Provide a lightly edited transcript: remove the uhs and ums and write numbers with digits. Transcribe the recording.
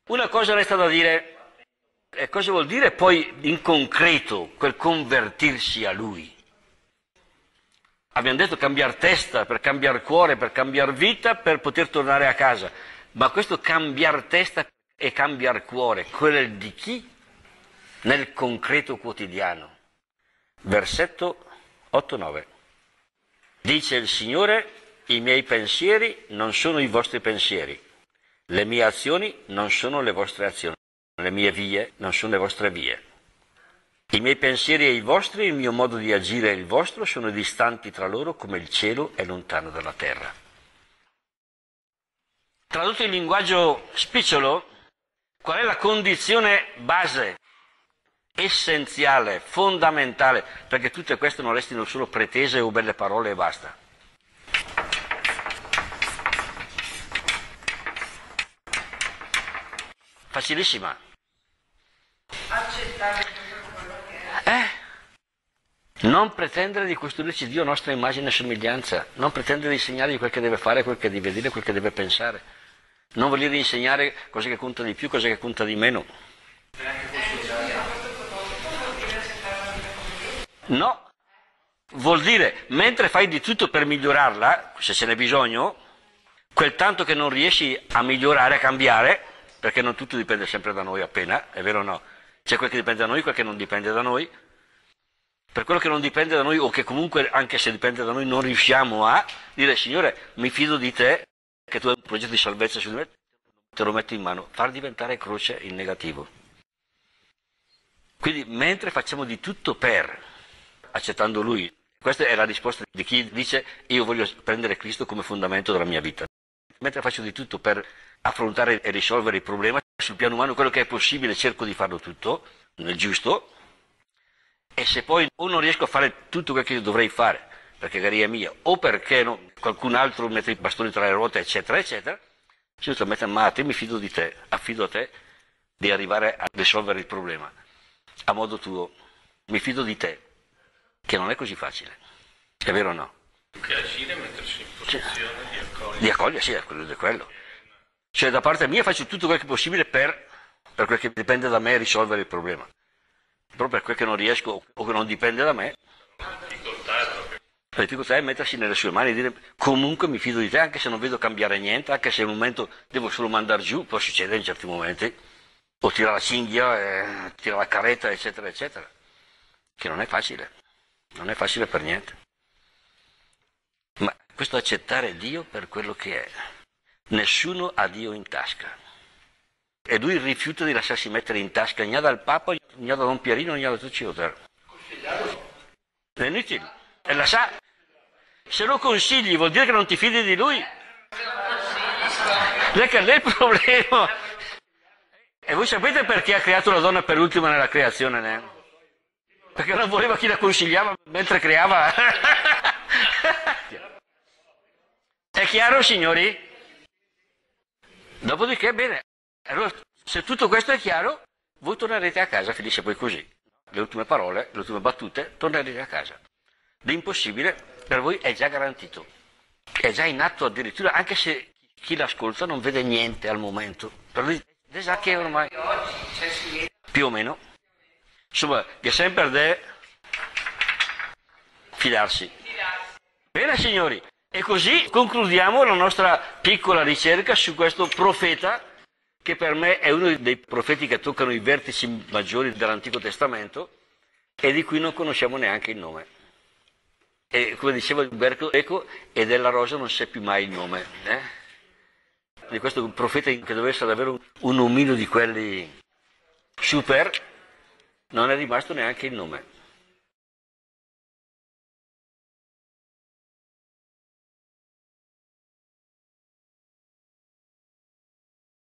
Una cosa resta da dire, e cosa vuol dire poi in concreto quel convertirsi a Lui? Abbiamo detto cambiare testa, per cambiare cuore, per cambiare vita, per poter tornare a casa. Ma questo cambiare testa e cambiare cuore, quello è di chi? Nel concreto quotidiano. Versetto 8-9. Dice il Signore, i miei pensieri non sono i vostri pensieri, le mie azioni non sono le vostre azioni, le mie vie non sono le vostre vie. I miei pensieri e i vostri, il mio modo di agire e il vostro sono distanti tra loro come il cielo è lontano dalla terra. Tradotto in linguaggio spicciolo, qual è la condizione base, essenziale, fondamentale, perché tutte queste non restino solo pretese o belle parole e basta? Facilissima. Accettare quello che è. Non pretendere di costruirci Dio a nostra immagine e somiglianza, non pretendere di insegnargli quel che deve fare, quel che deve dire, quel che deve pensare, non voler insegnare cosa che conta di più, cosa che conta di meno. No, vuol dire, mentre fai di tutto per migliorarla, se ce n'è bisogno, quel tanto che non riesci a migliorare, a cambiare, perché non tutto dipende sempre da noi appena, è vero o no? C'è quel che dipende da noi, quel che non dipende da noi. Per quello che non dipende da noi, o che comunque, anche se dipende da noi, non riusciamo a dire, Signore, mi fido di te, che tu hai un progetto di salvezza su di me, te lo metto in mano. Far diventare croce il negativo. Quindi, mentre facciamo di tutto per, accettando Lui, questa è la risposta di chi dice, io voglio prendere Cristo come fondamento della mia vita. Mentre faccio di tutto per affrontare e risolvere il problema, sul piano umano, quello che è possibile, cerco di farlo tutto, nel giusto. E se poi o non riesco a fare tutto quel che io dovrei fare, perché magari è mia, o perché qualcun altro mette i bastoni tra le ruote, eccetera, eccetera, io sto mettendo, ma te mi fido di te, affido a te di arrivare a risolvere il problema, a modo tuo, mi fido di te, che non è così facile, è vero o no? Che agire e mettersi in posizione di accogliere. Di accogliere, sì, è quello. Cioè da parte mia faccio tutto quel che è possibile per quel che dipende da me risolvere il problema. Proprio per quel che non riesco o che non dipende da me, La difficoltà è mettersi nelle sue mani e dire comunque mi fido di te, anche se non vedo cambiare niente, anche se in un momento devo solo mandare giù, può succedere in certi momenti, o tirare la cinghia, tirare la carretta, eccetera, eccetera, che non è facile per niente. Ma questo accettare Dio per quello che è, nessuno ha Dio in tasca. E lui rifiuta di lasciarsi mettere in tasca né dal Papa, né da Don Pierino, né da Tuccio. È inutile. E la sa. Se lo consigli vuol dire che non ti fidi di lui. Perché lì è il problema. E voi sapete perché ha creato la donna per ultima nella creazione, né? Perché non voleva chi la consigliava mentre creava. È chiaro, signori? Dopodiché, bene. Allora, se tutto questo è chiaro, voi tornerete a casa, finisce poi così. Le ultime parole, le ultime battute, tornerete a casa. L'impossibile per voi è già garantito, è già in atto addirittura, anche se chi l'ascolta non vede niente al momento. Per lui è già che ormai, più o meno, insomma, che sempre deve fidarsi. Bene signori, e così concludiamo la nostra piccola ricerca su questo profeta, che per me è uno dei profeti che toccano i vertici maggiori dell'Antico Testamento e di cui non conosciamo neanche il nome. E come diceva Umberto Eco, e della rosa non seppi mai il nome. Di questo profeta che doveva essere davvero un omino di quelli super, non è rimasto neanche il nome.